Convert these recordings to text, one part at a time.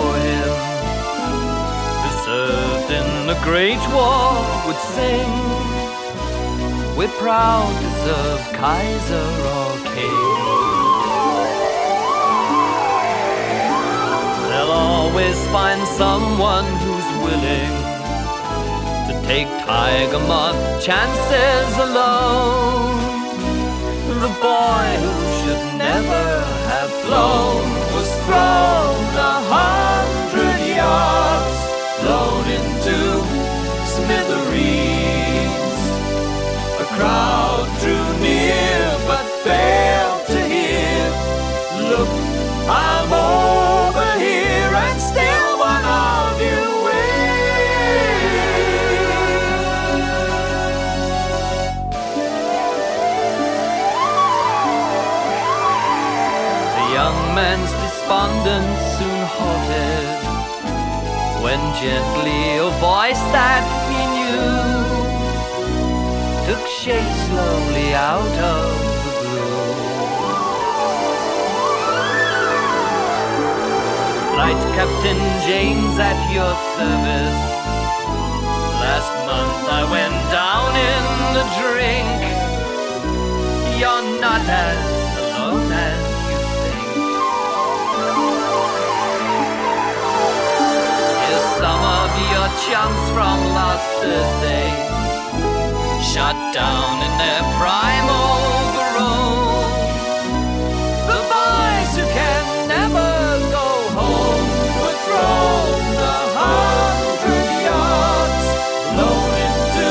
for him, who served in the Great War, would sing, we're proud to serve Kaiser or King. They'll always find someone who's willing to take tiger moth chances alone. The boy who should never have flown was thrown 100 yards, blown into smithereens. A crowd drew near but failed to hear. Look, I'm over here and still one of you man's despondence soon halted when gently a voice that he knew took shape slowly out of the blue. Flight Captain James at your service. Last month I went down in the drink. You're not as alone as some of your chums from last Thursday shot down in their prime overall. The boys who can never go home were thrown 100 yards, blown into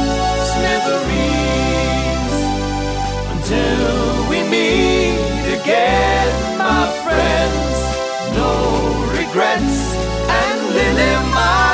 smithereens. Until we meet again, my friends, no regrets. Lily, my